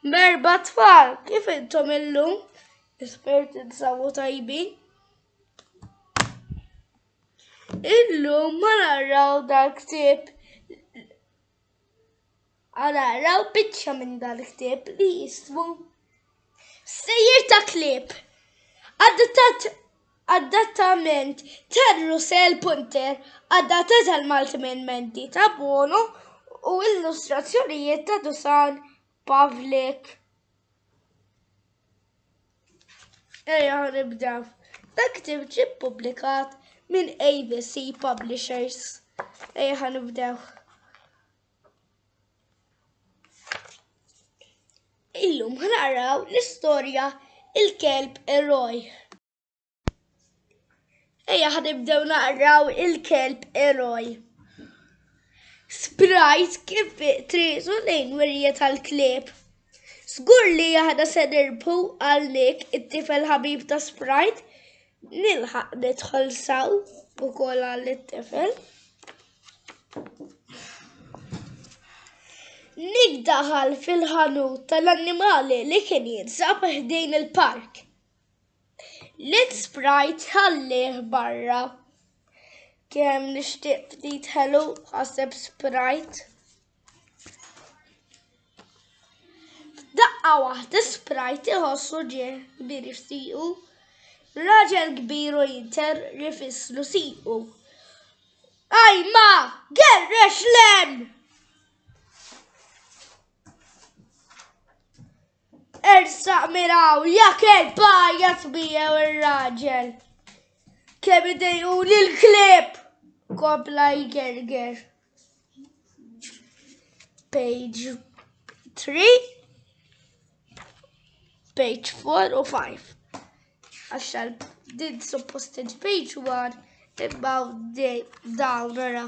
Merba tfal, kif intom illum? Esperti nsawu tajbin. Illum ma naraw dal-ktieb. Naraw biċċa minn dal-ktieb li jismu Stejjer ta' Klieb. Addattament ta' Russel Punter, Addattat għall-Malti minn Mandy Tabone u Ilustrazzjonijiet ta' Dusan Pavlic. Ejja nibdew. Dak-ktieb ġie ppubblikat minn AVC Publishers. Ejja nibdew. Illum ħanaraw l-istorja Il-Kelb Eroj. Ejja ħanibdew naqraw Il-Kelb Eroj. Sprite kif triqtu lejn wirja tal-Klieb. Żgur li aħna se nirbħu għalik it-tifel ħabib ta' Sprite. Nilħaq nidħol saw ukoll għall-tifel. Nigdaħal fil-ħanut tal-annimali li kien jinsab ħdejn il-park. L-Sprite ħallih barra. Kemm nixtieq ftit ħelu ħaseb Sprite. F'daqqa waħda Sprite iħossu ġie kbir fsiqu. Raġel kbir u jinter rifislu siqu. Ajma, gerrex lem! Ersaq miraw, jak il-bajat bijew il-raġel. Kemm idejqu Il-Klieb, kopla jgerger. Page 3, page 4 u 5. Għaxħal din supposted page 1 imma dawn nara.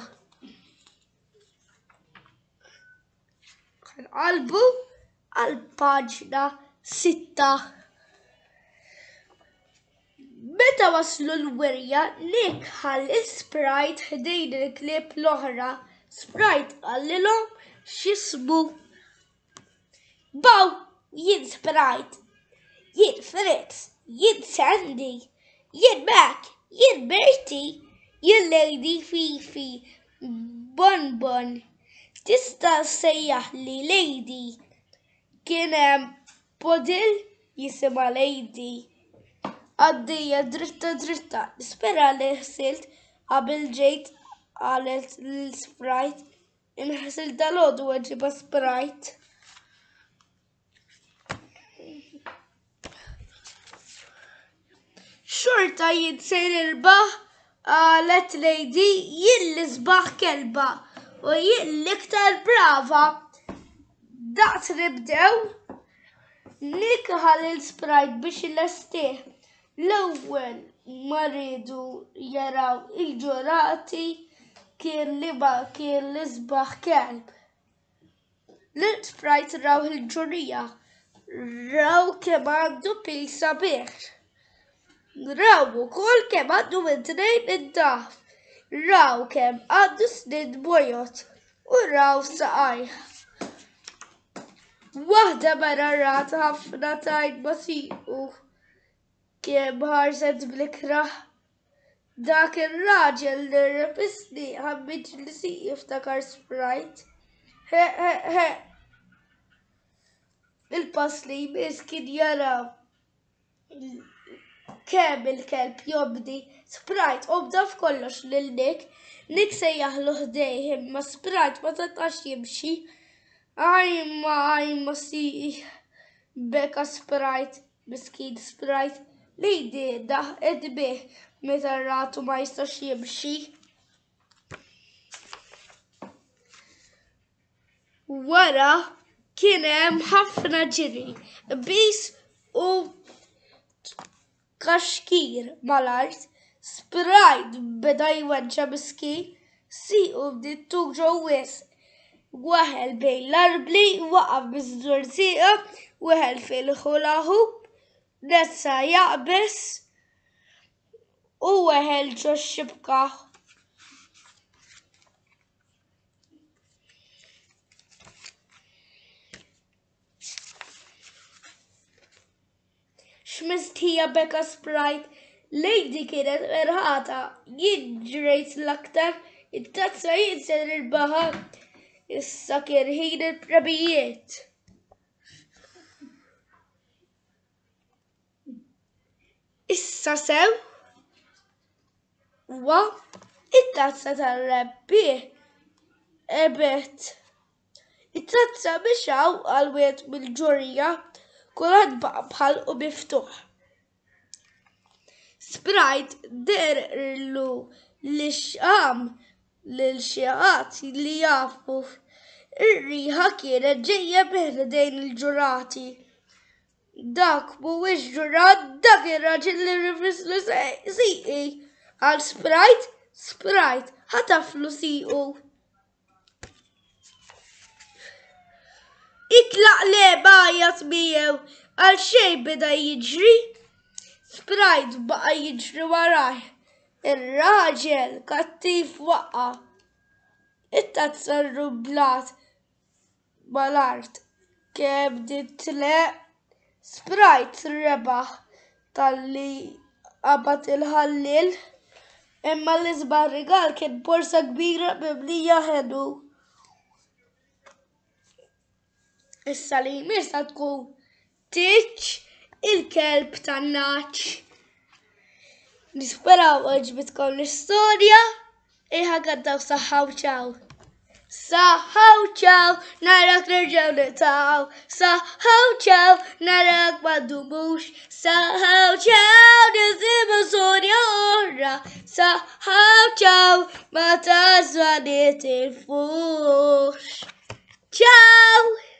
Qalbu għal-paġna 6. Meta waslu l-wirja nikħal Sprite ħdejn il-Klieb l-oħra. Sprite għallilhom x'jismu. Baw, jien Sprite, jien Fritz, jien Sandy, jien Mac, jien Bertie, jien Lady Fifi, Bonbon. Tista' sejjaħli Lady. Kien hemm podil jisimha Lady. Għaddejja dritta, nispera li ħsilt qabel ġejt qalet l-Sprite. Inħsil dal-għodu ġiba Sprite. Xorta jien se nirbaħ qalet Lady jien li sbaħ kelba u jien l-iktar brava. Daqs nibdew nikħal il-Sprite biex il-lestih. L-ewwel ma rridu jaraw il-ġurati kien li sbaħ kelb. L-Sprite raw il-ġurija, raw kemm għandu pil sabiħ. Raw ukoll kemm għandu id-dnejn id-daf. Raw kemm għandu snin bojot u raw saqajh. Waħda mara rat ħafna tajn ma siqu. Kemm ħarset bl-ikraħ. Dak ir-raġel li rrepissni ħammit li siq jiftakar Sprite. Il-pass li jmiss kien jaraw kemm il-kelb jobdi. Sprite obda f'kollox lil Nick. Nick sejjaħlu ħdejh imma Sprite ma setax jimxi. Ajma siqi beka Sprite, miskin Sprite. Lady daħqet bih meta ratu ma jistax jimxi. Wara kien hemm ħafna ġiri, bis u kaxkir mal-art. Sprite beda jweġġa miskin, siqu bdittu ġew wisq. Waħel bejn l-arbli waqaf biż-żur sieqa, waħel fil-ħulahu, nessa jaqbes u waħel ġo xibka. x'mistħija beka Sprite. Lady kienet ferħata, jiġrejt l-aktar, it-tazza jinser il-baħar. Issa kien ħin il-prebijiet. Issa sew huwa it-tazza tar-rebbieħ ebet. It-tazza bixaw għal-wiet mill-ġurja kulħadd baqa' bħalqu miftuħ. Sprite derlu li xqam lil xi ħadd li jafu ir-riħa kienet ġejja biħdejn il-ġurati. Dak mhuwiex ġurat, dak ir-raġel li rifislu siqi. Għal Sprite ħataflu siqu. Itlaq leba għajat miegħu għal xejn beda jiġri. Sprite baqa' jiġri warah. Ir-raġel kattif waqqa. It-tazza rrublat mal-art kemm titleq. Sprite rebaħ tal-li qabad il-ħallil, imma l-isbaħ rigal kien borsa kbira mimlija ħenu. Issa li jmissa tkun tiċ il-kelb tan-naċ. Nisperaw oġbitkom l-istorja, iħagaddaw saħħaw ċaw. Saħħaw ċaw, narak nerġaw nitaw. Saħħaw ċaw, narak ma dumux. Saħħaw ċaw, nisibu storja oħra. Saħħaw ċaw, ma taswa nitilfux. Ċaw!